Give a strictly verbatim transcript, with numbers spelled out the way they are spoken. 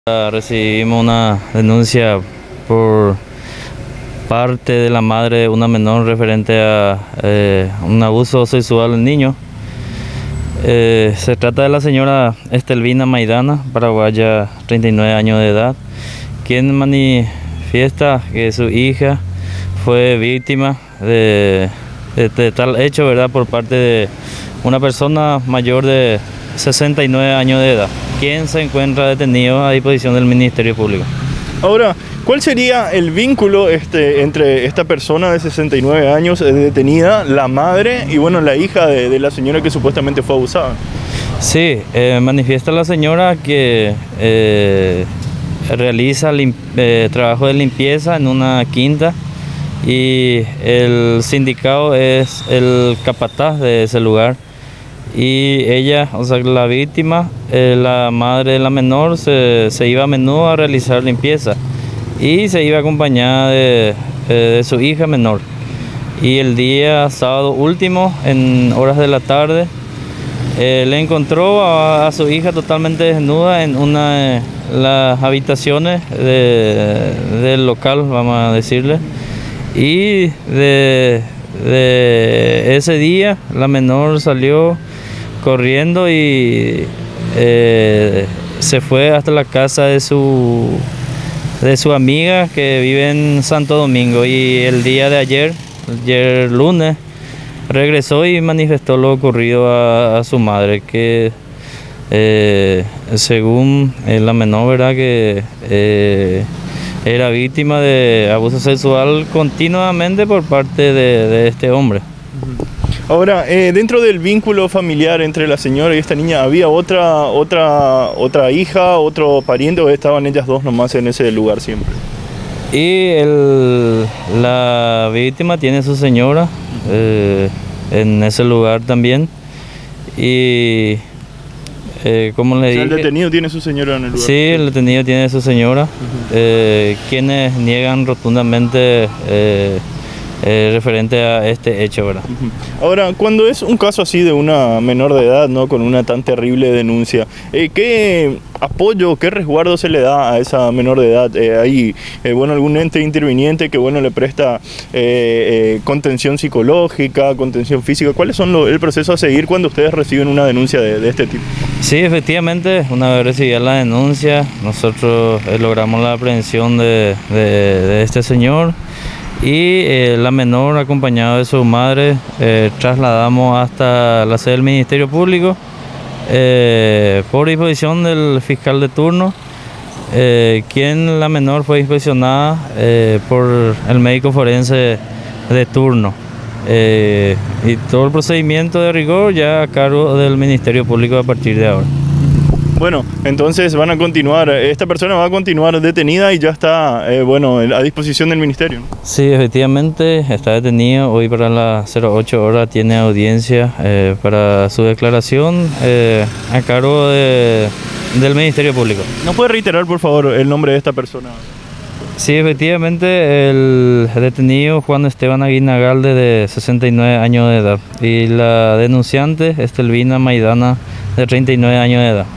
Recibimos una denuncia por parte de la madre de una menor referente a eh, un abuso sexual del niño. Eh, se trata de la señora Estelvina Maidana, paraguaya, treinta y nueve años de edad, quien manifiesta que su hija fue víctima de, de, de tal hecho, ¿verdad?, por parte de una persona mayor de sesenta y nueve años de edad, quien se encuentra detenido a disposición del Ministerio Público. Ahora, ¿cuál sería el vínculo este, entre esta persona de sesenta y nueve años eh, detenida, la madre y bueno, la hija de, de la señora que supuestamente fue abusada? Sí, eh, manifiesta la señora que eh, realiza eh, trabajo de limpieza en una quinta y el sindicado es el capataz de ese lugar. Y ella, o sea, la víctima, eh, la madre de la menor, se, se iba a menudo a realizar limpieza y se iba acompañada de, eh, de su hija menor. Y el día sábado último, en horas de la tarde, eh, le encontró a, a su hija totalmente desnuda en una de las habitaciones de, del local, vamos a decirle. Y de, de ese día la menor salió corriendo y eh, se fue hasta la casa de su, de su amiga que vive en Santo Domingo, y el día de ayer, ayer lunes, regresó y manifestó lo ocurrido a, a su madre, que eh, según eh, la menor, ¿verdad?, que eh, era víctima de abuso sexual continuamente por parte de, de este hombre. Ahora, eh, dentro del vínculo familiar entre la señora y esta niña, ¿había otra, otra, otra hija, otro pariente, o estaban ellas dos nomás en ese lugar siempre? Y el, la víctima tiene su señora eh, en ese lugar también. Y eh, como le dije, o sea, el detenido tiene su señora en el lugar. Sí, el detenido tiene su señora, uh-huh. eh, quienes niegan rotundamente eh, Eh, referente a este hecho, ¿verdad? Ahora, cuando es un caso así de una menor de edad, ¿no?, con una tan terrible denuncia, eh, ¿qué apoyo, qué resguardo se le da a esa menor de edad? Eh, ¿Hay eh, bueno, algún ente interviniente que bueno, le presta eh, eh, contención psicológica, contención física? ¿Cuáles son lo, el proceso a seguir cuando ustedes reciben una denuncia de, de este tipo? Sí, efectivamente, una vez recibida la denuncia, nosotros eh, logramos la aprehensión de, de, de este señor. Y eh, la menor, acompañada de su madre, eh, trasladamos hasta la sede del Ministerio Público eh, por disposición del fiscal de turno, eh, quien la menor fue inspeccionada eh, por el médico forense de turno. Eh, y todo el procedimiento de rigor ya a cargo del Ministerio Público a partir de ahora. Bueno, entonces van a continuar, esta persona va a continuar detenida y ya está, eh, bueno, a disposición del ministerio, ¿no? Sí, efectivamente está detenido. Hoy para las cero ocho horas tiene audiencia eh, para su declaración eh, a cargo de, del Ministerio Público. ¿No puede reiterar, por favor, el nombre de esta persona? Sí, efectivamente, el detenido Juan Esteban Aguinagalde, de sesenta y nueve años de edad, y la denunciante Estelvina Maidana, de treinta y nueve años de edad.